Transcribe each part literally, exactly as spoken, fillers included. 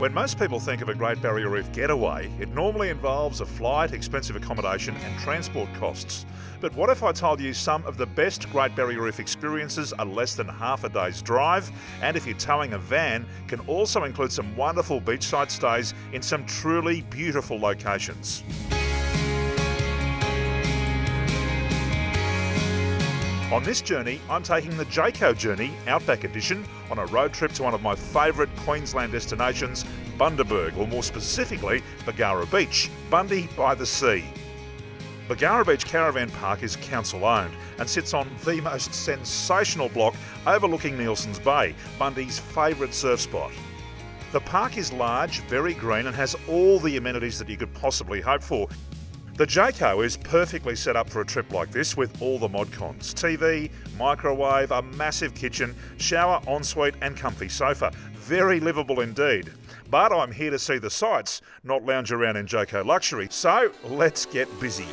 When most people think of a Great Barrier Reef getaway, it normally involves a flight, expensive accommodation and transport costs. But what if I told you some of the best Great Barrier Reef experiences are less than half a day's drive, and if you're towing a van, can also include some wonderful beachside stays in some truly beautiful locations. On this journey, I'm taking the Jayco Journey Outback edition on a road trip to one of my favourite Queensland destinations, Bundaberg, or more specifically, Bargara Beach, Bundy by the sea. Bargara Beach Caravan Park is council owned and sits on the most sensational block overlooking Nielsen's Bay, Bundy's favourite surf spot. The park is large, very green and has all the amenities that you could possibly hope for. The Jayco is perfectly set up for a trip like this with all the mod cons. T V, microwave, a massive kitchen, shower, ensuite and comfy sofa. Very livable indeed. But I'm here to see the sights, not lounge around in Jayco luxury. So let's get busy.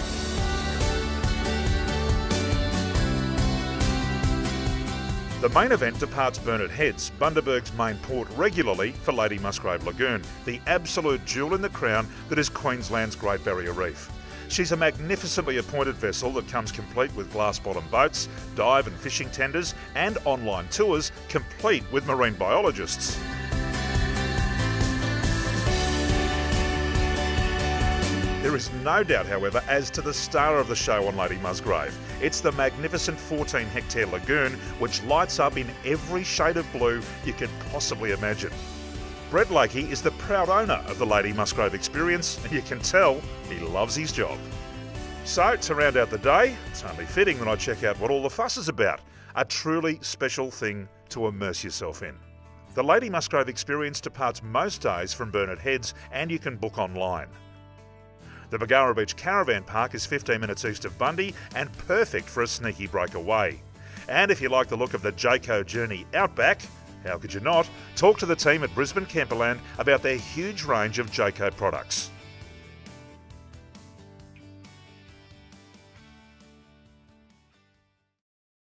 The main event departs Burnett Heads, Bundaberg's main port, regularly for Lady Musgrave Lagoon, the absolute jewel in the crown that is Queensland's Great Barrier Reef. She's a magnificently appointed vessel that comes complete with glass-bottom boats, dive and fishing tenders and online tours complete with marine biologists. There is no doubt, however, as to the star of the show on Lady Musgrave. It's the magnificent fourteen hectare lagoon, which lights up in every shade of blue you could possibly imagine. Brett Lakey is the proud owner of the Lady Musgrave experience, and you can tell he loves his job. So, to round out the day, it's only fitting that I check out what all the fuss is about. A truly special thing to immerse yourself in. The Lady Musgrave experience departs most days from Burnett Heads, and you can book online. The Bargara Beach Caravan Park is fifteen minutes east of Bundy and perfect for a sneaky breakaway. And if you like the look of the Jayco Journey Outback, how could you not? Talk to the team at Brisbane Camperland about their huge range of Jayco products.